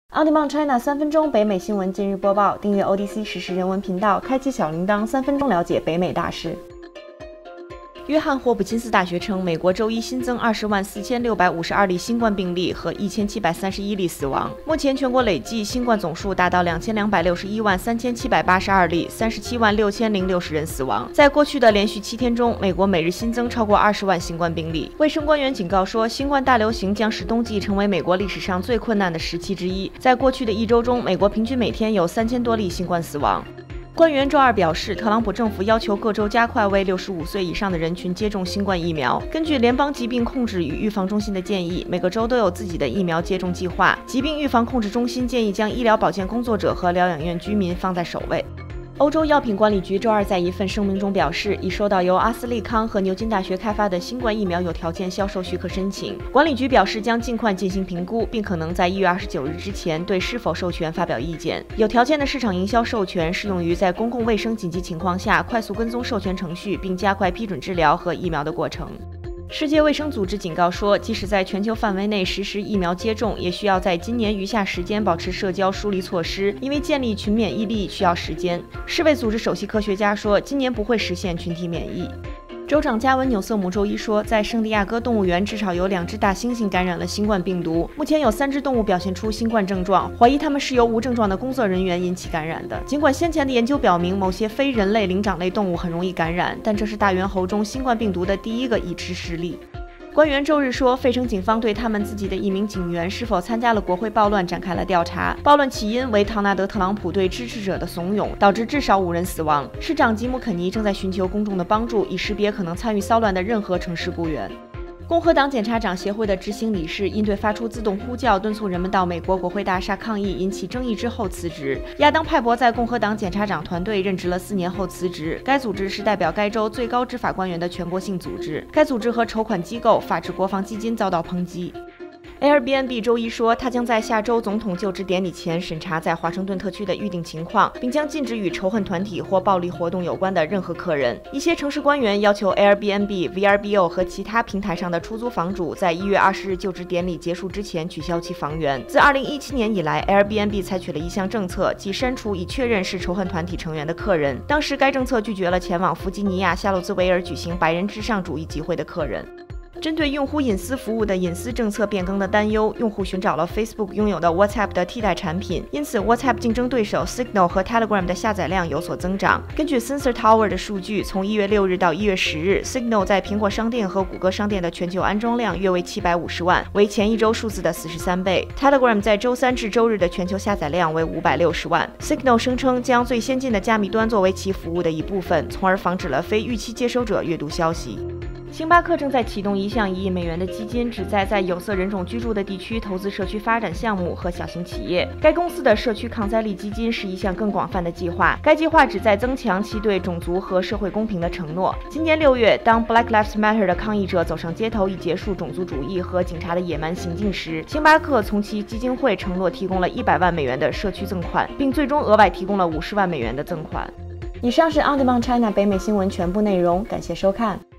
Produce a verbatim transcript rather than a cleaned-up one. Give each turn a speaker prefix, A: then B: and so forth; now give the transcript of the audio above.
A: On Demand China 三分钟北美新闻今日播报，订阅 O D C 实时人文频道，开启小铃铛，三分钟了解北美大事。约翰霍普金斯大学称，美国周一新增二十万四千六百五十二例新冠病例和一千七百三十一例死亡。目前全国累计新冠总数达到两千两百六十一万三千七百八十二例，三十七万六千零六十人死亡。在过去的连续七天中，美国每日新增超过二十万新冠病例。卫生官员警告说，新冠大流行将使冬季成为美国历史上最困难的时期之一。在过去的一周中，美国平均每天有三千多例新冠死亡。官员周二表示，特朗普政府要求各州加快为六十五岁以上的人群接种新冠疫苗。根据联邦疾病控制与预防中心的建议，每个州都有自己的疫苗接种计划。疾病预防控制中心建议将医疗保健工作者和疗养院居民放在首位。欧洲药品管理局周二在一份声明中表示，已收到由阿斯利康和牛津大学开发的新冠疫苗有条件销售许可申请。管理局表示将尽快进行评估，并可能在一月二十九日之前对是否授权发表意见。有条件的市场营销授权适用于在公共卫生紧急情况下快速跟踪授权程序，并加快批准治疗和疫苗的过程。世界卫生组织警告说，即使在全球范围内实施疫苗接种，也需要在今年余下时间保持社交疏离措施，因为建立群免疫力需要时间。世卫组织首席科学家说，今年不会实现群体免疫。州长加文纽瑟姆周一说，在圣地亚哥动物园至少有两只大猩猩感染了新冠病毒，目前有三只动物表现出新冠症状，怀疑它们是由无症状的工作人员引起感染的。尽管先前的研究表明某些非人类灵长类动物很容易感染，但这是大猿猴中新冠病毒的第一个已知事例。官员周日说，费城警方对他们自己的一名警员是否参加了国会暴乱展开了调查。暴乱起因为唐纳德·特朗普对支持者的怂恿，导致至少五人死亡。市长吉姆·肯尼正在寻求公众的帮助，以识别可能参与骚乱的任何城市雇员。共和党检察长协会的执行理事因对发出自动呼叫敦促人们到美国国会大厦抗议引起争议之后辞职。亚当·派伯在共和党检察长团队任职了四年后辞职。该组织是代表该州最高执法官员的全国性组织。该组织和筹款机构法治国防基金遭到抨击。Airbnb 周一说，他将在下周总统就职典礼前审查在华盛顿特区的预订情况，并将禁止与仇恨团体或暴力活动有关的任何客人。一些城市官员要求 Airbnb、V R B O 和其他平台上的出租房主在一月二十日就职典礼结束之前取消其房源。自二零一七年以来 ，Airbnb 采取了一项政策，即删除已确认是仇恨团体成员的客人。当时该政策拒绝了前往弗吉尼亚夏洛兹维尔举行白人至上主义集会的客人。针对用户隐私服务的隐私政策变更的担忧，用户寻找了 Facebook 拥有的 WhatsApp 的替代产品，因此 WhatsApp 竞争对手 Signal 和 Telegram 的下载量有所增长。根据 Sensor Tower 的数据，从一月六日到一月十日 ，Signal 在苹果商店和谷歌商店的全球安装量约为七百五十万，为前一周数字的四十三倍。Telegram 在周三至周日的全球下载量为五百六十万。Signal 声称将最先进的加密端作为其服务的一部分，从而防止了非预期接收者阅读消息。星巴克正在启动一项一亿美元的基金，旨在在有色人种居住的地区投资社区发展项目和小型企业。该公司的社区抗灾力基金是一项更广泛的计划，该计划旨在增强其对种族和社会公平的承诺。今年六月，当 Black Lives Matter 的抗议者走上街头以结束种族主义和警察的野蛮行径时，星巴克从其基金会承诺提供了一百万美元的社区赠款，并最终额外提供了五十万美元的赠款。以上是 On Demand China 北美新闻全部内容，感谢收看。